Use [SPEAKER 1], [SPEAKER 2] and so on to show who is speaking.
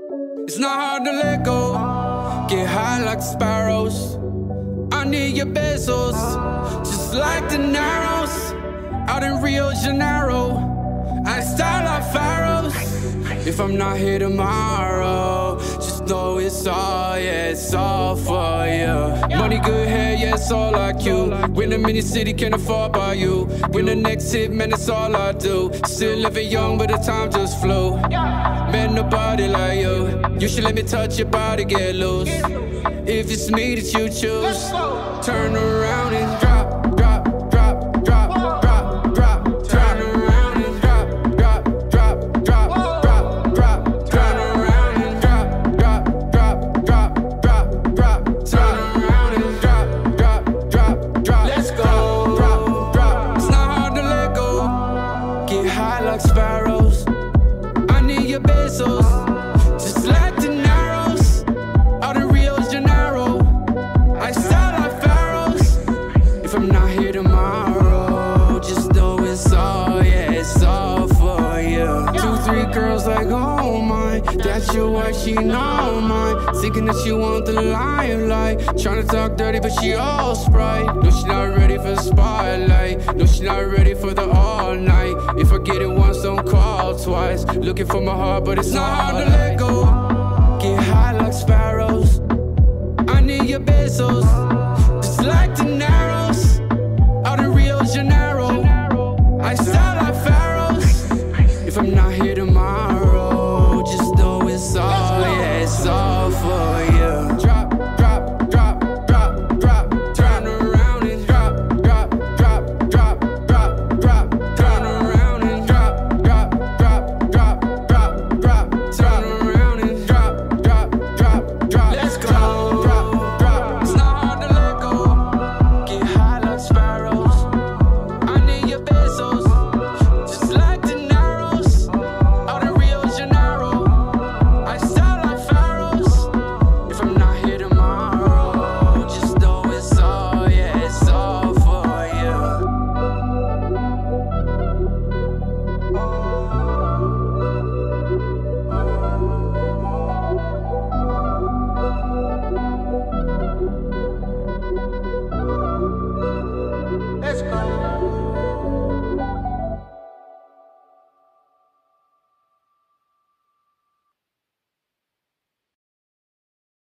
[SPEAKER 1] It's not hard to let go. Get high like sparrows. I need your besos, just like dineros. Out in Rio de Janeiro, I style like pharaohs. If I'm not here tomorrow, just know it's all, yeah, it's all for you. Money, good hair, yeah, it's all like you. When I'm in the city, can't afford by you. When the next hit, man, it's all I do. Still living young, but the time just flew. Man, nobody like you. You should let me touch your body, get loose. If it's me that you choose, turn around and drop, drop, drop, drop, drop, drop. Turn around and drop, drop, drop, drop, drop, drop. Turn around and drop, drop, drop, drop, drop, drop. Turn around and drop, drop, drop, drop. Let's go, drop, drop. It's not hard to let go. Get high like sparrows. I need your besos, just like dineros. Out in Rio de Janeiro, I style like pharaohs. If I'm not here tomorrow, just know it's all, yeah, it's all for you. 2, 3 girls like, oh my, that's your wife, she know mine. Thinking that she want the limelight, trying to talk dirty, but she all Sprite. No, she not ready for the spotlight. No, she not ready for the all night. If I get it once, don't call twice. Looking for my heart, but it's not hard to let go. Get high like sparrows. I need your besos, just like tonight.